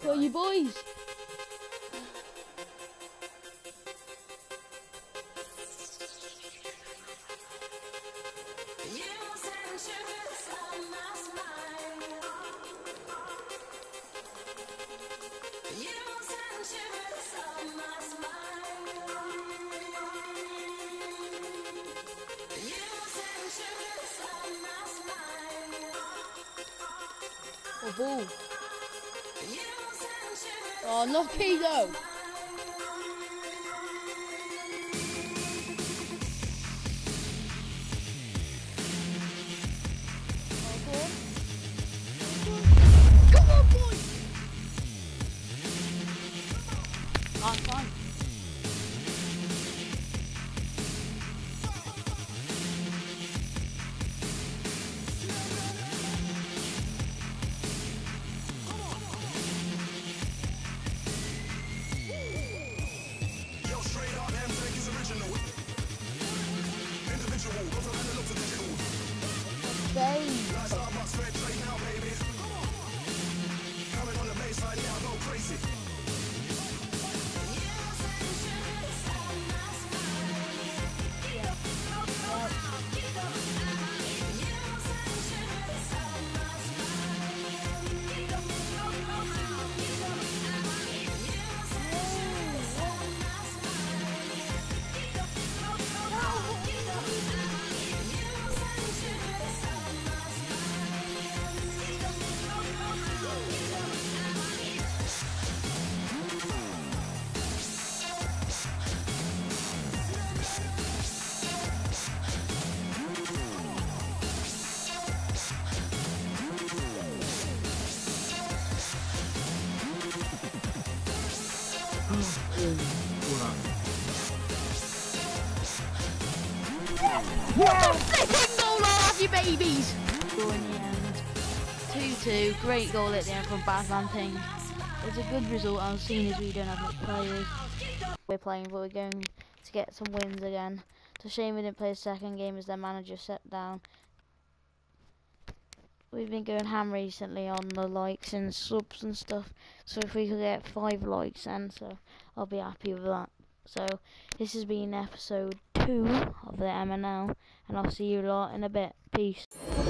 Go you boys! Oh, ball. Oh, not P-though. Come on, boy! I'm fine. What a flipping goal off you babies! Goal in the end. 2-2, great goal at the end from Batman Ping. It's a good result, as seeing as we don't have much players. We're playing, but we're going to get some wins again. It's a shame we didn't play a second game as their manager set down. We've been going ham recently on the likes and subs and stuff, so if we could get 5 likes then, so I'll be happy with that. So this has been episode 2 of the MNL, and I'll see you lot in a bit. Peace.